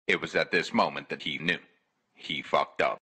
It was at this moment that he knew. He fucked up.